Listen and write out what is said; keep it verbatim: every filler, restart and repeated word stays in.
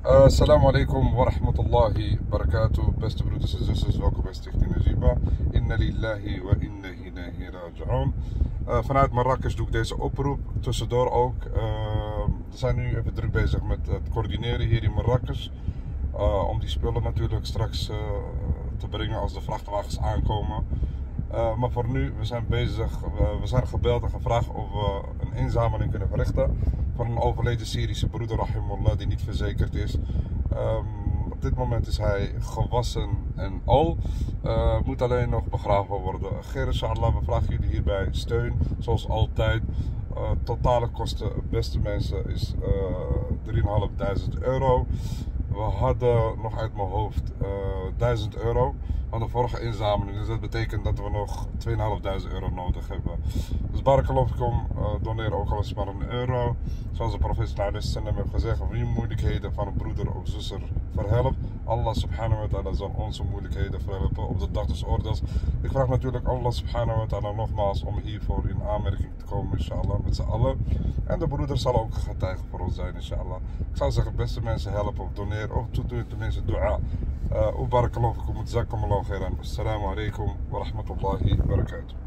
Uh, Assalamu alaikum wa rahmatullahi wa barakatuh. Beste broeders en zusters, welkom bij Stichting Najiba. Inna lillahi wa inna ilaihi raji'un. Uh, vanuit Marrakesh doe ik deze oproep. Tussendoor ook. Uh, we zijn nu even druk bezig met het coördineren hier in Marrakesh. Uh, om die spullen natuurlijk straks uh, te brengen als de vrachtwagens aankomen. Uh, maar voor nu, we zijn bezig, uh, we zijn gebeld en gevraagd of we een inzameling kunnen verrichten van een overleden Syrische broeder, rahimullah, die niet verzekerd is. Um, op dit moment is hij gewassen en al, uh, moet alleen nog begraven worden. Geer inshallah, we vragen jullie hierbij steun, zoals altijd. Uh, totale kosten, beste mensen, is uh, drieduizend euro. We hadden nog uit mijn hoofd uh, duizend euro van de vorige inzameling. Dus dat betekent dat we nog tweeduizend euro nodig hebben. Dus barakallahu fikum, uh, doneer ook al eens maar een euro. Zoals de profeet sallallahu alaihi wasallam heeft gezegd, wie moeilijkheden van een broeder of zuster verhelpt, Allah subhanahu wa ta'ala zal onze moeilijkheden verhelpen op de dag des oordeels. Ik vraag natuurlijk Allah subhanahu wa ta'ala nogmaals om hiervoor in aanmerking te komen, inshallah, met z'n allen. En de broeder zal ook getuige voor ons zijn, inshallah. Ik zou zeggen, beste mensen, helpen of doneren, of doe tenminste dua. Uh, barakallahu fikum, jazakumullahu khairan. Assalamu alaikum wa rahmatullahi wa barakatuh.